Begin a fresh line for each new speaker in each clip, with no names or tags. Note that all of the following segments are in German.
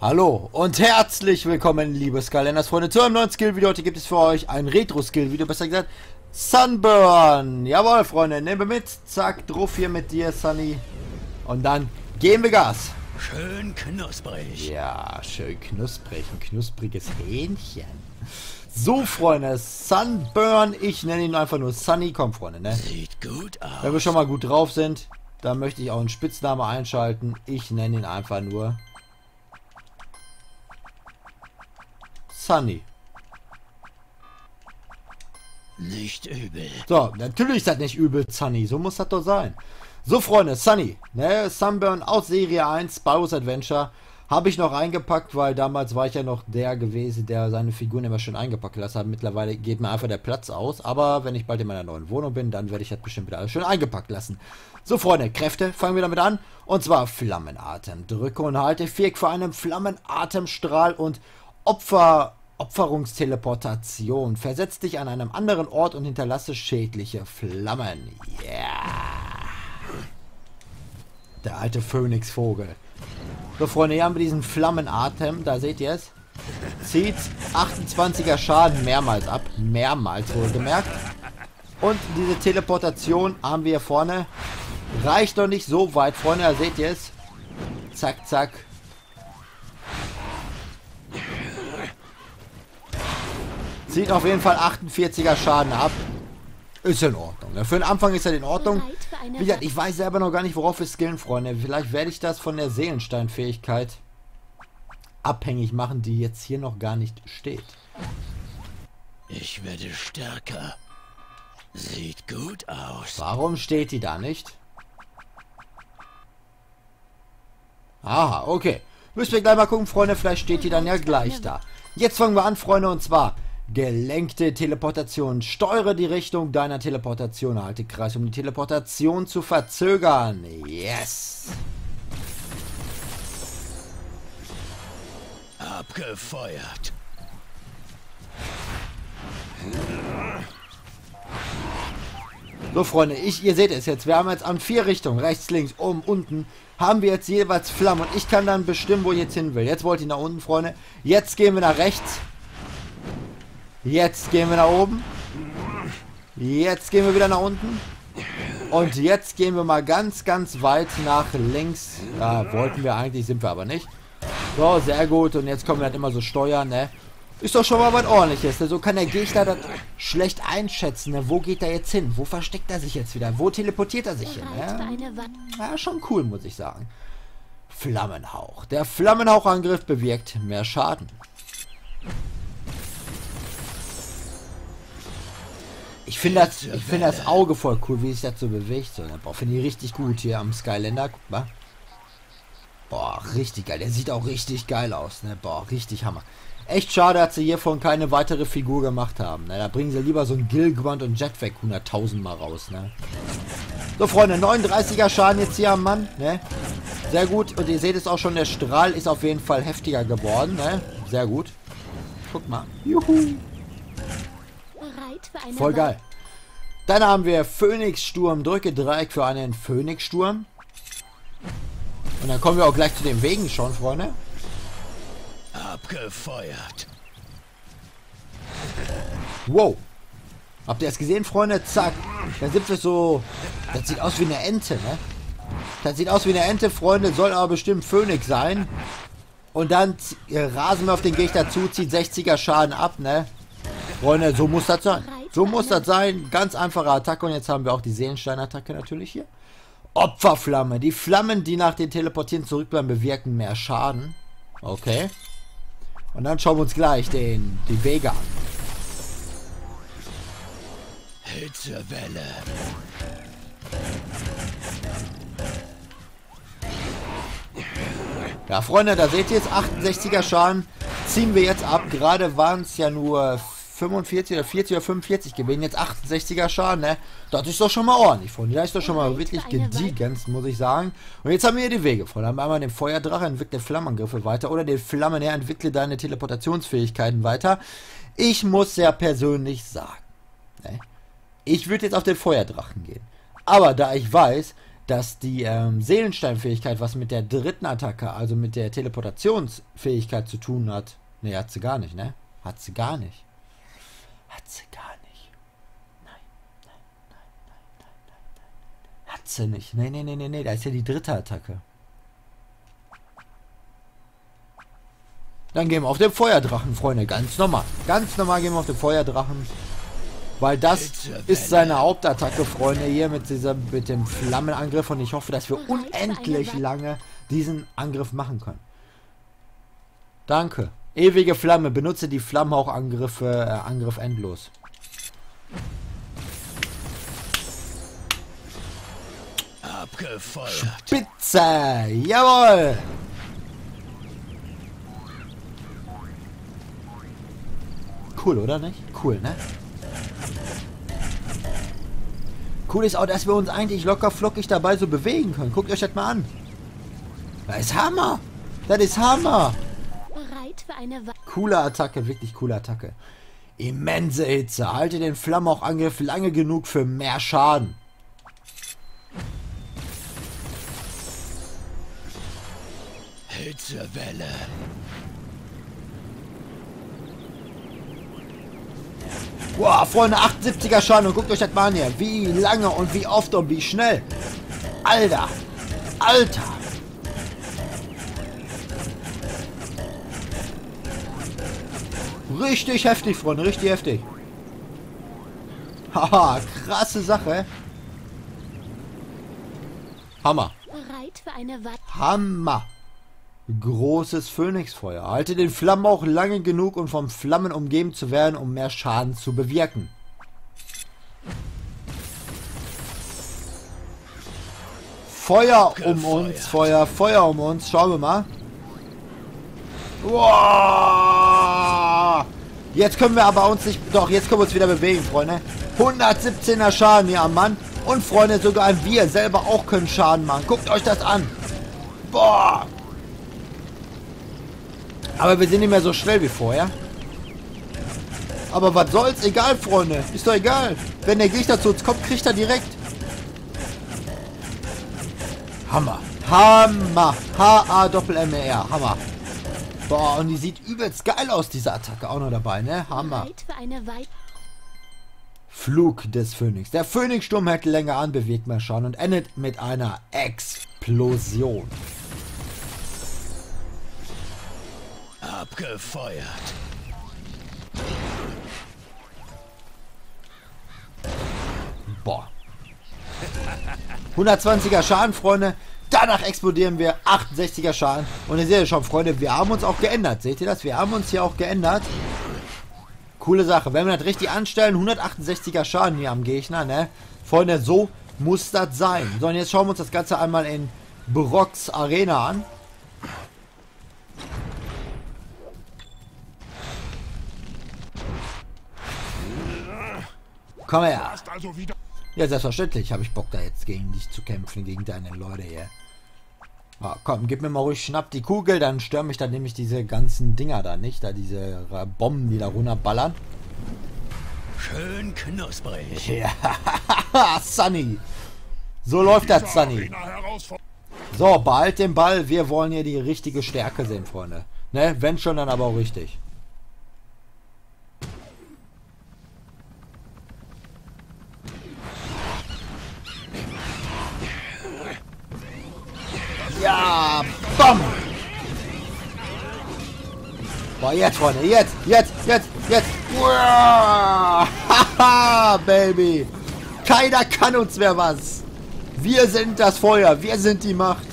Hallo und herzlich willkommen, liebe Skylanders-Freunde, zu einem neuen Skill-Video. Heute gibt es für euch ein Retro-Skill-Video, besser gesagt Sunburn. Jawohl, Freunde, nehmen wir mit. Zack, drauf hier mit dir, Sunny. Und dann geben wir Gas.
Schön knusprig.
Ja, schön knusprig. Ein knuspriges Hähnchen. So, Freunde, Sunburn. Ich nenne ihn einfach nur Sunny. Komm, Freunde, ne?
Sieht gut aus.
Wenn wir schon mal gut drauf sind, dann möchte ich auch einen Spitznamen einschalten. Ich nenne ihn einfach nur Sunny.
Nicht übel.
So, natürlich ist das nicht übel, Sunny. So muss das doch sein. So, Freunde, Sunny, ne, Sunburn aus Serie 1, Spyro's Adventure, habe ich noch eingepackt, weil damals war ich ja noch der gewesen, der seine Figuren immer schön eingepackt lassen hat. Mittlerweile geht mir einfach der Platz aus, aber wenn ich bald in meiner neuen Wohnung bin, dann werde ich das bestimmt wieder alles schön eingepackt lassen. So, Freunde, Kräfte, fangen wir damit an. Und zwar Flammenatem. Drücke und halte Viereck für einen Flammenatemstrahl und Opferungsteleportation. Versetz dich an einem anderen Ort und hinterlasse schädliche Flammen. Yeah! Der alte Phönixvogel. So, Freunde, hier haben wir diesen Flammenatem. Da seht ihr es. Zieht 28er Schaden mehrmals ab. Mehrmals wohlgemerkt. Und diese Teleportation haben wir hier vorne. Reicht noch nicht so weit, Freunde. Da seht ihr es. Zack, zack. Zieht auf jeden Fall 48er Schaden ab. Ist in Ordnung. Für den Anfang ist er in Ordnung. Wie gesagt, ich weiß selber noch gar nicht, worauf wir skillen, Freunde. Vielleicht werde ich das von der Seelensteinfähigkeit abhängig machen, die jetzt hier noch gar nicht steht.
Ich werde stärker. Sieht gut aus.
Warum steht die da nicht? Aha, okay. Müssen wir gleich mal gucken, Freunde. Vielleicht steht die dann ja gleich da. Jetzt fangen wir an, Freunde, und zwar gelenkte Teleportation. Steuere die Richtung deiner Teleportation. Halte Kreis, um die Teleportation zu verzögern. Yes!
Abgefeuert.
So, Freunde, ihr seht es jetzt. Wir haben jetzt an 4 Richtungen, rechts, links, oben, unten, haben wir jetzt jeweils Flammen. Und ich kann dann bestimmen, wo ich jetzt hin will. Jetzt wollte ich nach unten, Freunde. Jetzt gehen wir nach rechts. Jetzt gehen wir nach oben. Jetzt gehen wir wieder nach unten. Und jetzt gehen wir mal ganz, ganz weit nach links. Da wollten wir eigentlich, sind wir aber nicht. So, sehr gut. Und jetzt können wir halt immer so steuern, ne? Ist doch schon mal was Ordentliches. Ne? So kann der Gegner das schlecht einschätzen. Ne? Wo geht er jetzt hin? Wo versteckt er sich jetzt wieder? Wo teleportiert er sich hin? Ne? Ja, schon cool, muss ich sagen. Flammenhauch. Der Flammenhauchangriff bewirkt mehr Schaden. Ich finde das Auge voll cool, wie sich das so bewegt. So, boah, finde ich richtig gut hier am Skylander. Guck mal. Boah, richtig geil. Der sieht auch richtig geil aus. Ne? Boah, richtig Hammer. Echt schade, dass sie hiervon keine weitere Figur gemacht haben. Ne? Da bringen sie lieber so ein Gilgwand und Jetpack 100.000 Mal raus. Ne? So, Freunde, 39er Schaden jetzt hier am Mann. Ne? Sehr gut. Und ihr seht es auch schon, der Strahl ist auf jeden Fall heftiger geworden. Ne? Sehr gut. Guck mal. Juhu. Voll geil. Dann haben wir Phönixsturm. Drücke Dreieck für einen Phönixsturm. Und dann kommen wir auch gleich zu den Wegen schon, Freunde.
Abgefeuert.
Wow. Habt ihr es gesehen, Freunde? Zack. Da sind wir so... Das sieht aus wie eine Ente, ne? Das sieht aus wie eine Ente, Freunde. Soll aber bestimmt Phönix sein. Und dann rasen wir auf den Gegner zu, zieht 60er Schaden ab, ne? Freunde, so muss das sein. So muss das sein. Ganz einfache Attacke. Und jetzt haben wir auch die Seelenstein-Attacke natürlich hier. Opferflamme. Die Flammen, die nach dem Teleportieren zurückbleiben, bewirken mehr Schaden. Okay. Und dann schauen wir uns gleich die Wege an.
Hitzewelle.
Ja, Freunde, da seht ihr jetzt 68er Schaden. Ziehen wir jetzt ab. Gerade waren es ja nur 45 oder 40 oder 45 gewesen. Jetzt 68er Schaden, ne? Das ist doch schon mal ordentlich, Freunde. Das ist doch schon mal wirklich gediegen, muss ich sagen. Und jetzt haben wir hier die Wege, Freunde. Haben wir einmal den Feuerdrache, entwickle Flammenangriffe weiter. Oder den Flammenherr, entwickle deine Teleportationsfähigkeiten weiter. Ich muss ja persönlich sagen, ne? Ich würde jetzt auf den Feuerdrachen gehen. Aber da ich weiß, dass die Seelensteinfähigkeit was mit der dritten Attacke, also mit der Teleportationsfähigkeit zu tun hat. Ne, hat sie gar nicht, ne? Hat sie gar nicht. Hat sie gar nicht. Nein, nein, nein, nein, nein, nein, nein. Hat sie nicht. Nee, nee, nee, nee, nee. Da ist ja die dritte Attacke. Dann gehen wir auf den Feuerdrachen, Freunde. Ganz normal. Ganz normal gehen wir auf den Feuerdrachen. Weil das ist seine Hauptattacke, Freunde, hier mit dem Flammenangriff. Und ich hoffe, dass wir unendlich lange diesen Angriff machen können. Danke. Ewige Flamme. Benutze die Flammenhauchangriffe, Angriff endlos.
Abgefeuert.
Spitze. Jawohl. Cool, oder nicht? Cool, ne? Cool ist auch, dass wir uns eigentlich locker flockig dabei so bewegen können. Guckt euch das mal an. Das ist Hammer. Das ist Hammer.
Bereit für eine
Coole Attacke, wirklich coole Attacke. Immense Hitze. Halte den Flammenhauchangriff lange genug für mehr Schaden.
Hitzewelle.
Boah, Freunde, 78er Schaden. Und guckt euch das mal an hier. Wie lange und wie oft und wie schnell. Alter. Alter. Richtig heftig, Freunde. Richtig heftig. Haha, krasse Sache. Hammer.
bereit für eine
Hammer. Großes Phönixfeuer. Halte den Flammenhauch lange genug, um von Flammen umgeben zu werden, um mehr Schaden zu bewirken. Feuer um uns, Feuer um uns. Schauen wir mal. Wow. Jetzt können wir aber uns nicht... Doch, jetzt können wir uns wieder bewegen, Freunde. 117er Schaden hier am Mann. Und, Freunde, sogar wir selber auch können Schaden machen. Guckt euch das an. Boah. Aber wir sind nicht mehr so schnell wie vorher. Aber was soll's? Egal, Freunde. Ist doch egal. Wenn der Gegner zu uns kommt, kriegt er direkt. Hammer. Hammer. H-A-Doppel-M-E-R. Hammer. Boah, und die sieht übelst geil aus, diese Attacke. Auch noch dabei, ne? Hammer.
bereit für eine
Flug des Phönix. Der Phönixsturm hält länger an, bewegt mehr Schaden und endet mit einer Explosion.
Abgefeuert.
Boah. 120er Schaden, Freunde. Danach explodieren wir. 68er Schaden. Und ihr seht schon, Freunde, wir haben uns auch geändert. Seht ihr das? Wir haben uns hier auch geändert. Coole Sache. Wenn wir das richtig anstellen, 168er Schaden hier am Gegner, ne? Freunde, so muss das sein. So, und jetzt schauen wir uns das Ganze einmal in Brocks Arena an. Komm her. Ja, selbstverständlich habe ich Bock, da jetzt gegen dich zu kämpfen, gegen deine Leute hier. Ah, komm, gib mir mal ruhig Schnapp die Kugel, dann stören mich dann nämlich diese ganzen Dinger da nicht, da diese Bomben, die da runterballern.
Schön knusprig.
Ja, Sunny. So läuft das, Sunny. So, behalt den Ball, wir wollen hier die richtige Stärke sehen, Freunde. Ne, wenn schon, dann aber auch richtig. Ja, bam! Boah, jetzt, Freunde, jetzt! Uah, haha, Baby! Keiner kann uns mehr was! Wir sind das Feuer, wir sind die Macht!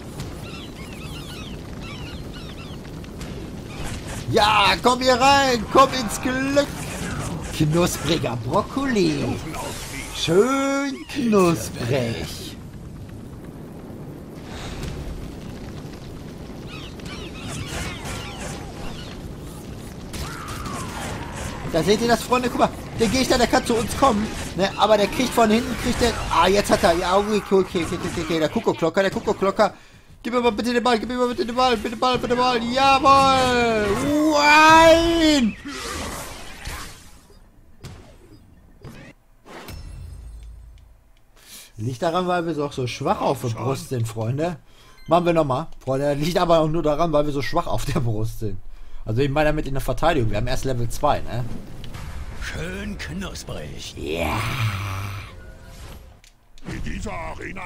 Ja, komm hier rein, komm ins Glück! Knuspriger Brokkoli! Schön knusprig! Da seht ihr das, Freunde, guck mal, der Gegner, der kann zu uns kommen, ne, aber der kriegt von hinten, ah, jetzt hat er, ja, okay, der Kuckuckglocker, gib mir mal bitte den Ball, bitte Ball, jawohl, Nein! Liegt daran, weil wir so schwach auf der Brust sind, Freunde. Machen wir nochmal, Freunde. Liegt aber auch nur daran, weil wir so schwach auf der Brust sind. Also ich meine damit in der Verteidigung. Wir haben erst Level 2, ne?
Schön knusprig.
Ja.
In dieser Arena.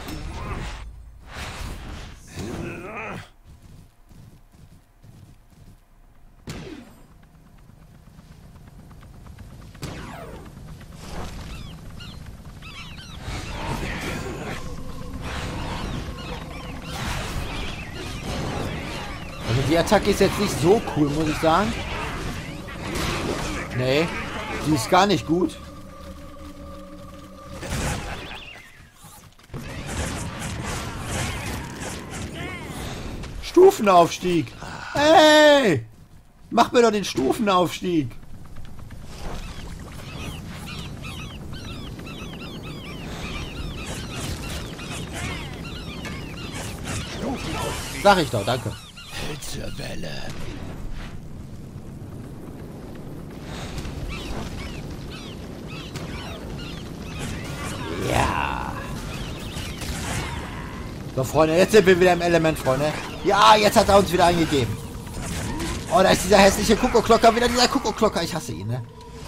Also die Attacke ist jetzt nicht so cool, muss ich sagen. Nee, die ist gar nicht gut. Stufenaufstieg. Hey! Mach mir doch den Stufenaufstieg. Sag ich doch, danke.
Hitzewelle.
Ja. So, Freunde, jetzt sind wir wieder im Element, Freunde. Ja, jetzt hat er uns wieder eingegeben. Oh, da ist dieser hässliche Kuckucklocker, wieder dieser Kuckucklocker. Ich hasse ihn, ne?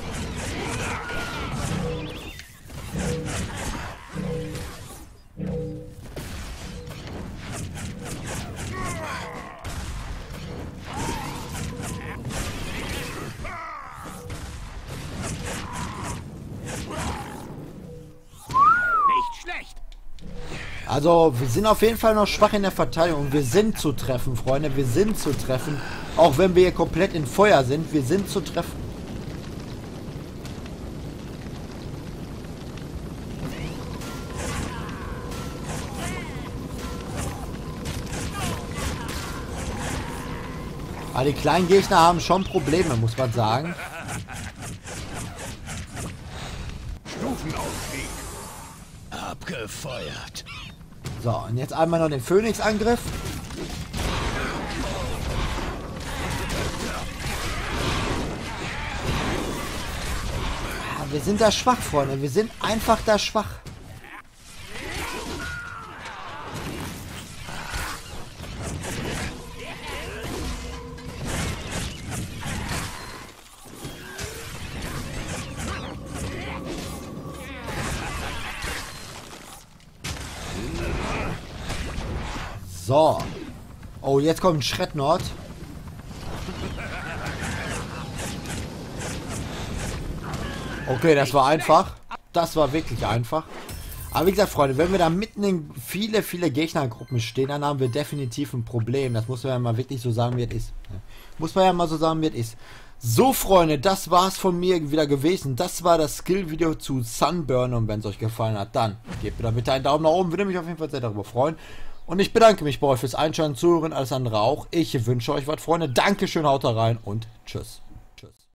Nicht schlecht.
Also, wir sind auf jeden Fall noch schwach in der Verteidigung. Wir sind zu treffen, Freunde. Wir sind zu treffen. Auch wenn wir hier komplett in Feuer sind, wir sind zu treffen. Aber die kleinen Gegner haben schon Probleme, muss man sagen.
Stufenaufstieg.
Abgefeuert.
So, und jetzt einmal noch den Phönix-Angriff. Wir sind da schwach, Freunde. Wir sind einfach da schwach. So. Oh, jetzt kommt ein Schreddnord. Okay, das war einfach. Das war wirklich einfach. Aber wie gesagt, Freunde, wenn wir da mitten in viele Gegnergruppen stehen, dann haben wir definitiv ein Problem. Das muss man ja mal wirklich so sagen, wie es ist. Muss man ja mal so sagen, wie es ist. So, Freunde, das war's von mir wieder gewesen. Das war das Skill-Video zu Sunburn. Und wenn es euch gefallen hat, dann gebt mir da bitte einen Daumen nach oben. Würde mich auf jeden Fall sehr darüber freuen. Und ich bedanke mich bei euch fürs Einschalten, Zuhören, alles andere auch. Ich wünsche euch was, Freunde. Dankeschön, haut da rein und tschüss.